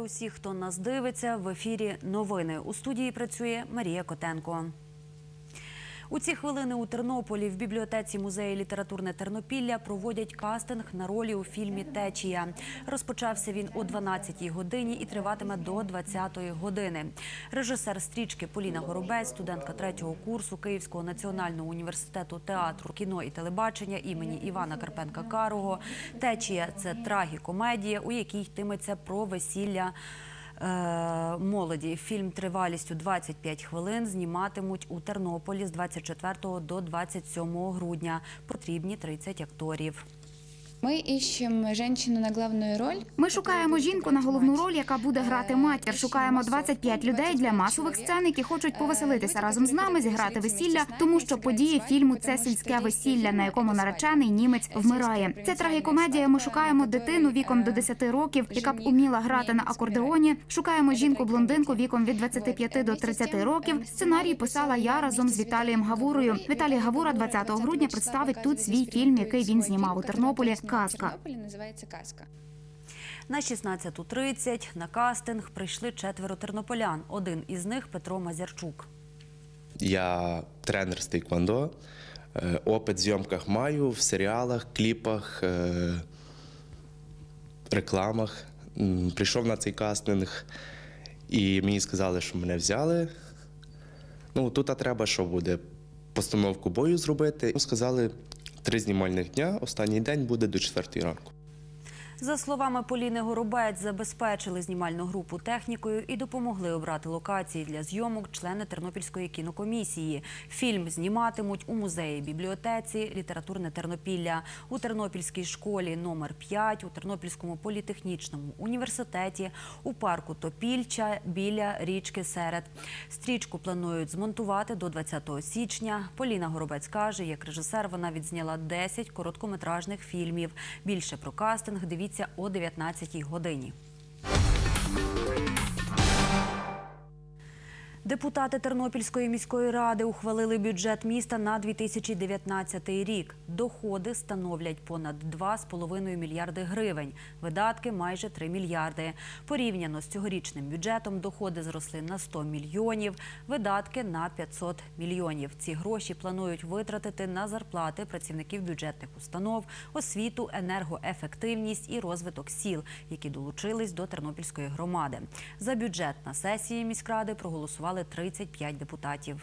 усіх, хто нас дивиться. В ефірі новини. У студії працює Марія Котенко. У ці хвилини у Тернополі в бібліотеці музею «Літературне Тернопілля» проводять кастинг на ролі у фільмі «Течія». Розпочався він о 12-й годині і триватиме до 20-ї години. Режисер стрічки Поліна Горобець, студентка 3-го курсу Київського національного університету театру, кіно і телебачення імені Івана Карпенка-Карого. «Течія» – це трагікомедія, у якій йтиметься про весілля молоді. Фільм тривалістю 25 хвилин зніматимуть у Тернополі з 24 до 27 грудня. Потрібні 30 акторів. Ми шукаємо жінку на головну роль, яка буде грати матір. Шукаємо 25 людей для масових сцен, які хочуть повеселитися разом з нами, зіграти весілля, тому що події фільму – це сільське весілля, на якому наречений німець вмирає. Це трагікомедія. Ми шукаємо дитину віком до 10 років, яка б уміла грати на акордеоні. Шукаємо жінку-блондинку віком від 25 до 30 років. Сценарій писала я разом з Віталієм Гавурою. Віталій Гавура 20 грудня представить тут свій фільм, який він знімав у Тернополі. «Казка». На 16:30 на кастинг прийшли 4 тернополян. Один із них – Петро Мазярчук. Я тренер з тейквондо. Опит в зйомках маю, в серіалах, кліпах, рекламах. Прийшов на цей кастинг і мені сказали, що мене взяли. Тут треба, що буде, постановку бою зробити. Сказали, 3 знімальних дня, останній день буде до 4 ранку. За словами Поліни Горобець, забезпечили знімальну групу технікою і допомогли обрати локації для зйомок члени Тернопільської кінокомісії. Фільм зніматимуть у музеї-бібліотеці «Літературне Тернопілля», у Тернопільській школі номер 5, у Тернопільському політехнічному університеті, у парку Топільча біля річки Серед. Стрічку планують змонтувати до 20 січня. Поліна Горобець каже, як режисер вона відзняла 10 короткометражних фільмів. Більше про кастинг дивіться о 19-й годині. Депутати Тернопільської міської ради ухвалили бюджет міста на 2019 рік. Доходи становлять понад 2,5 мільярди гривень, видатки – майже 3 мільярди. Порівняно з цьогорічним бюджетом доходи зросли на 100 мільйонів, видатки – на 500 мільйонів. Ці гроші планують витратити на зарплати працівників бюджетних установ, освіту, енергоефективність і розвиток сіл, які долучились до Тернопільської громади. За бюджет на сесії міськради проголосували 35 депутатів.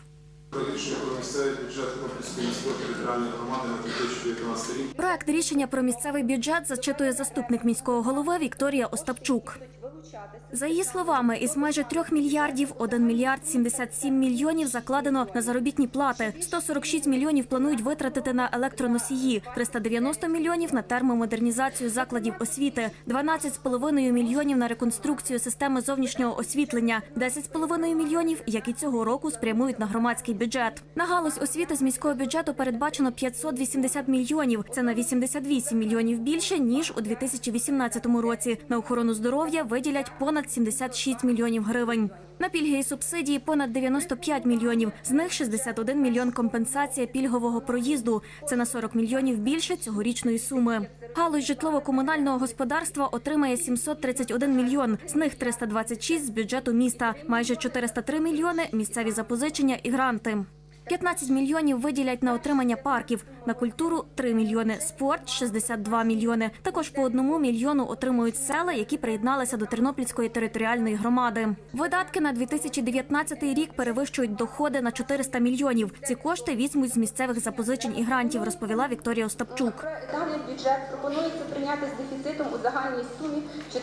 Проект рішення про місцевий бюджет зачитує заступник міського голови Вікторія Остапчук. За її словами, із майже 3 мільярдів 1 мільярд 77 мільйонів закладено на заробітні плати, 146 мільйонів планують витратити на електроносії, 390 мільйонів на термомодернізацію закладів освіти, 12,5 мільйонів на реконструкцію системи зовнішнього освітлення, 10,5 мільйонів, як і цього року, спрямують на громадський бюджет. На галузь освіти з міського бюджету передбачено 580 мільйонів. Це на 88 мільйонів більше, ніж у 2018 році. На охорону здоров'я виділять понад 76 мільйонів гривень. На пільги і субсидії понад 95 мільйонів. З них 61 мільйон – компенсація пільгового проїзду. Це на 40 мільйонів більше цьогорічної суми. Галузь житлово-комунального господарства отримає 731 мільйон. З них 326 – з бюджету міста. Майже 403 мільйони – місцеві запозичення і гранти. 15 мільйонів виділять на отримання парків, на культуру – 3 мільйони, спорт – 62 мільйони. Також по 1 мільйону отримують села, які приєдналися до Тернопільської територіальної громади. Видатки на 2019 рік перевищують доходи на 400 мільйонів. Ці кошти візьмуть з місцевих запозичень і грантів, розповіла Вікторія Остапчук. Даний бюджет пропонується прийняти з дефіцитом у загальній сумі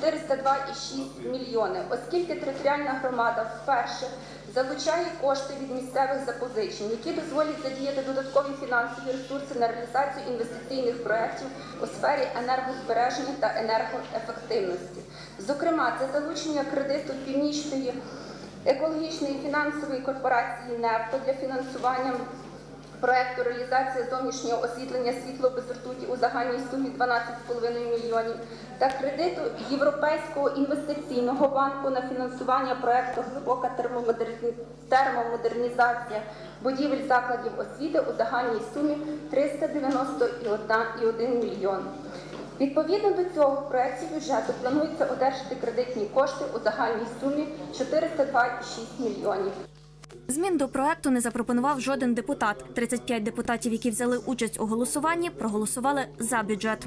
402,6 мільйони, оскільки територіальна громада вперше залучає кошти від місцевих запозичень, які дозволять задіяти додаткові фінансові ресурси на реалізацію інвестиційних проєктів у сфері енергозбереження та енергоефективності. Зокрема, це залучення кредиту Північної екологічної фінансової корпорації «Нефто» для фінансування проєкту реалізації зовнішнього освітлення світло без ртуті у загальній сумі 12,5 мільйонів та кредиту Європейського інвестиційного банку на фінансування проєкту «Глибока термомодернізація будівель закладів освіти» у загальній сумі 391,1 мільйон. Відповідно до цього в проєкті бюджету планується одержати кредитні кошти у загальній сумі 402,6 мільйонів. Змін до проекту не запропонував жоден депутат. 35 депутатів, які взяли участь у голосуванні, проголосували за бюджет.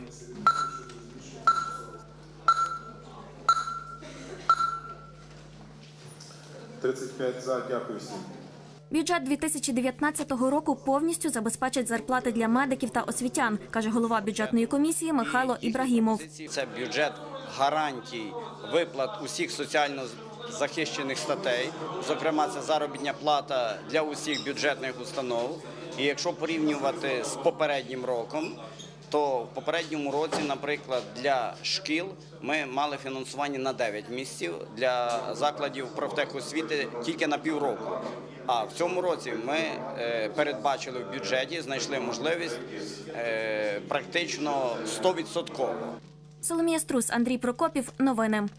За. Дякую всім. Бюджет 2019 року повністю забезпечить зарплати для медиків та освітян, каже голова бюджетної комісії Михайло Ібрагімов. Це бюджет гарантій виплат усіх соціально захищених статей, зокрема це заробітна плата для усіх бюджетних установ. І якщо порівнювати з попереднім роком, то в попередньому році, наприклад, для шкіл ми мали фінансування на 9 місяців, для закладів профтехосвіти тільки на півроку. А в цьому році ми передбачили в бюджеті, знайшли можливість практично 100%. Соломія Струс, Андрій Прокопів. Новини.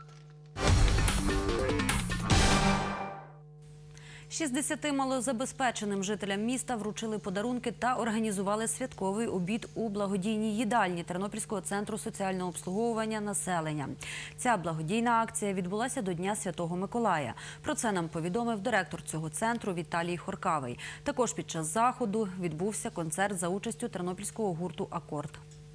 60 малозабезпеченим жителям міста вручили подарунки та організували святковий обід у благодійній їдальні Тернопільського центру соціального обслуговування населення. Ця благодійна акція відбулася до Дня Святого Миколая. Про це нам повідомив директор цього центру Віталій Хоркавий. Також під час заходу відбувся концерт за участю тернопільського гурту «Акорд».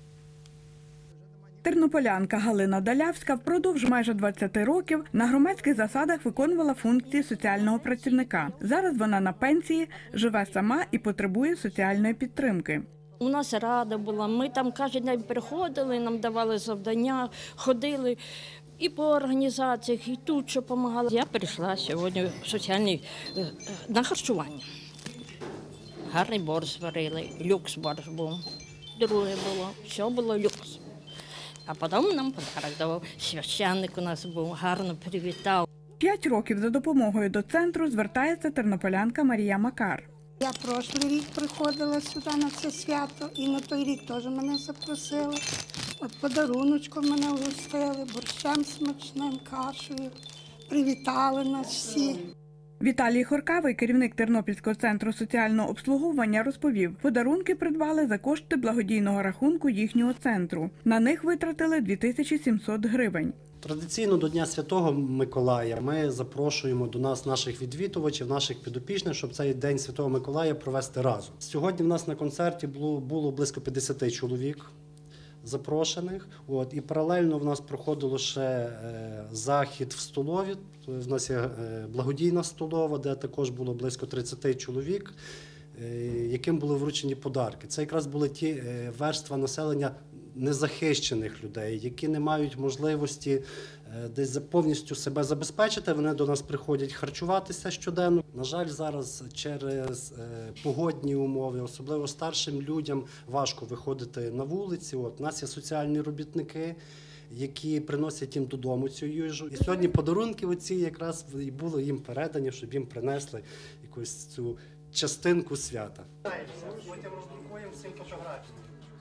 Тернополянка Галина Далявська впродовж майже 20 років на громадських засадах виконувала функції соціального працівника. Зараз вона на пенсії, живе сама і потребує соціальної підтримки. У нас рада була, ми там кожен день приходили, нам давали завдання, ходили і по організаціях, і тут що допомагали. Я прийшла сьогодні в соціальний, на харчування. Гарний борщ варили, люкс борщ був, друге було, все було люкс. А потім нам подарок давав, священник у нас був, гарно привітав. 5 років за допомогою до центру звертається тернополянка Марія Макар. Я прошлий рік приходила сюди на це свято, і на той рік теж мене запросили. От подаруночком мене вгостили, борщем смачним, кашею. Привітали нас всі. Віталій Хоркавий, керівник Тернопільського центру соціального обслуговування, розповів, подарунки придбали за кошти благодійного рахунку їхнього центру. На них витратили 2700 гривень. Традиційно до Дня Святого Миколая ми запрошуємо до нас наших відвідувачів, наших підопічних, щоб цей День Святого Миколая провести разом. Сьогодні в нас на концерті було близько 50 чоловік запрошених. І паралельно в нас проходило ще захід в столові. В нас є благодійна столова, де також було близько 30 чоловік, яким були вручені подарки. Це якраз були ті верства населення незахищених людей, які не мають можливості десь повністю себе забезпечити. Вони до нас приходять харчуватися щоденно. На жаль, зараз через погодні умови, особливо старшим людям, важко виходити на вулиці. У нас є соціальні робітники, які приносять їм додому цю їжу. І сьогодні подарунки оці якраз і були їм передані, щоб їм принесли якусь цю частинку свята. Потім роздрукуємо всім фотографії.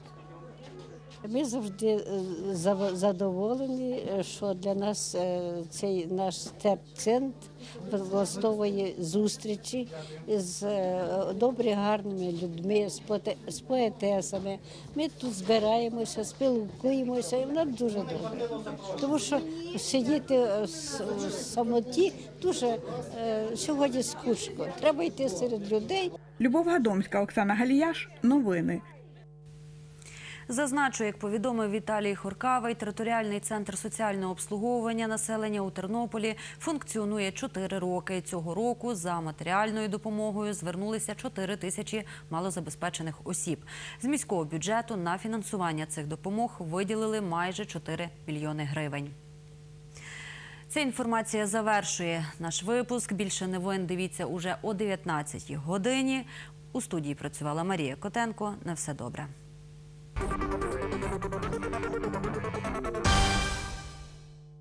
Ми завжди задоволені, що для нас цей наш центр влаштовує зустрічі з добрі, гарними людьми, з поетесами. Ми тут збираємося, спілкуємося, і воно дуже добре. Тому що сидіти в самоті дуже сьогодні скучно. Треба йти серед людей. Любов Гадомська, Оксана Галіяш. Новини. Зазначу, як повідомив Віталій Хоркавий, територіальний центр соціального обслуговування населення у Тернополі функціонує 4 роки. Цього року за матеріальною допомогою звернулися 4 тисячі малозабезпечених осіб. З міського бюджету на фінансування цих допомог виділили майже 4 мільйони гривень. Ця інформація завершує наш випуск. Більше новин дивіться уже о 19-й годині. У студії працювала Марія Котенко. На все добре.